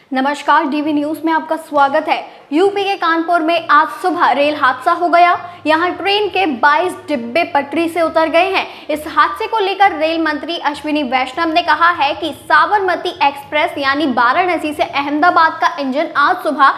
नमस्कार, DV news में आपका स्वागत है। यूपी के कानपुर में आज सुबह रेल हादसा हो गया। यहां ट्रेन के 22 डिब्बे पटरी से उतर गए हैं। इस हादसे को लेकर रेल मंत्री अश्विनी वैष्णव ने कहा है कि साबरमती एक्सप्रेस यानी वाराणसी से अहमदाबाद का इंजन आज सुबह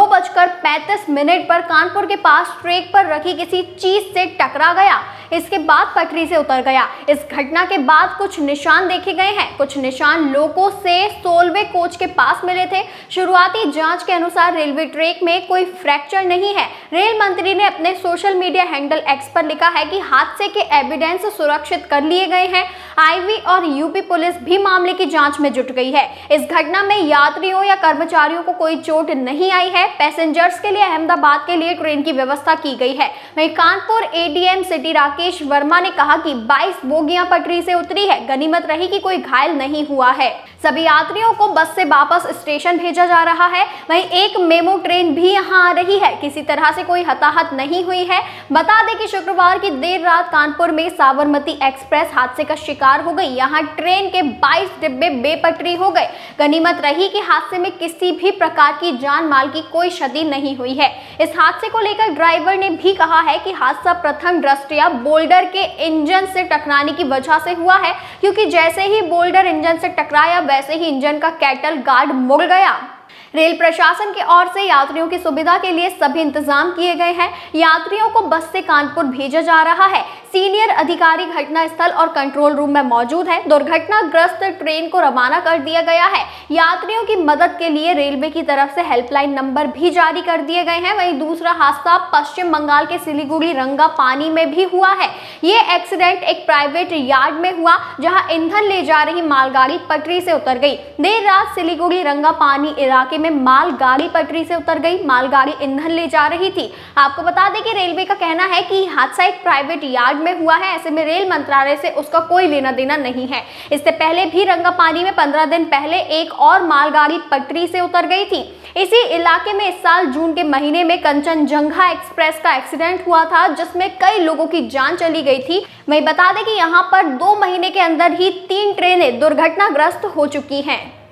2:35 पर कानपुर के पास ट्रैक पर रखी किसी चीज से टकरा गया। इसके बाद पटरी से उतर गया। इस घटना के बाद कुछ निशान देखे गए हैं। कुछ निशान लोगों से 16वें कोच के पास मिले थे। शुरुआती जांच के अनुसार रेलवे ट्रैक में कोई फ्रैक्चर नहीं है। रेल मंत्री ने अपने सोशल मीडिया हैंडल एक्स पर लिखा है कि हादसे के एविडेंस सुरक्षित कर लिए गए हैं। आईवी और यूपी पुलिस भी मामले की जांच में जुट गई है। इस घटना में यात्रियों या कर्मचारियों को कोई चोट नहीं आई है। पैसेंजर्स के लिए अहमदाबाद के लिए ट्रेन की व्यवस्था की गई है। वहीं कानपुर एडीएम सिटी राकेश वर्मा ने कहा कि 22 बोगियां पटरी से उतरी है। गनीमत रही कि कोई घायल नहीं हुआ है। सभी यात्रियों को बस से वापस स्टेशन भेजा जा रहा है। वहीं एक मेमो ट्रेन भी यहां आ रही है। किसी तरह से कोई हताहत नहीं हुई है। बता दें कि शुक्रवार की देर रात कानपुर में साबरमती एक्सप्रेस हादसे का शिकार हो गई। यहां ट्रेन के 22 डिब्बे बेपटरी हो गए। गनीमत रही कि हादसे में किसी भी प्रकार की जान माल की कोई क्षति नहीं हुई है। इस हादसे को लेकर ड्राइवर ने भी कहा है कि हादसा प्रथम दृष्टया बोल्डर के इंजन से टकराने की वजह से हुआ है, क्योंकि जैसे ही बोल्डर इंजन से टकराया वैसे ही इंजन का कैटल गार्ड मुड़ गया। रेल प्रशासन की ओर से यात्रियों की सुविधा के लिए सभी इंतजाम किए गए हैं। यात्रियों को बस से कानपुर भेजा जा रहा है। सीनियर अधिकारी घटनास्थल और कंट्रोल रूम में मौजूद है। दुर्घटनाग्रस्त ट्रेन को रवाना कर दिया गया है। यात्रियों की मदद के लिए रेलवे की तरफ से हेल्पलाइन नंबर भी जारी कर दिए गए हैं। वहीं दूसरा हादसा पश्चिम बंगाल के सिलीगुड़ी रंगापानी में भी हुआ है। ये एक्सीडेंट एक प्राइवेट यार्ड में हुआ, जहां ईंधन ले जा रही मालगाड़ी पटरी से उतर गई। देर रात सिलीगुड़ी रंगापानी इलाके में मालगाड़ी पटरी से उतर गई। मालगाड़ी ईंधन ले जा रही थी। आपको बता दें कि रेलवे का कहना है कि हादसा एक प्राइवेट यार्ड में हुआ है। ऐसे में रेल मंत्रालय से उसका कोई लेना देना नहीं है। इससे पहले भी रंगापानी में 15 दिन पहले एक और मालगाड़ी पटरी से उतर गई थी। इसी इलाके में इस साल जून के महीने में कंचनजंगा एक्सप्रेस का एक्सीडेंट हुआ था, जिसमें कई लोगों की जान चली गई थी। वहीं बता दें कि यहाँ पर 2 महीने के अंदर ही 3 ट्रेनें दुर्घटनाग्रस्त हो चुकी हैं।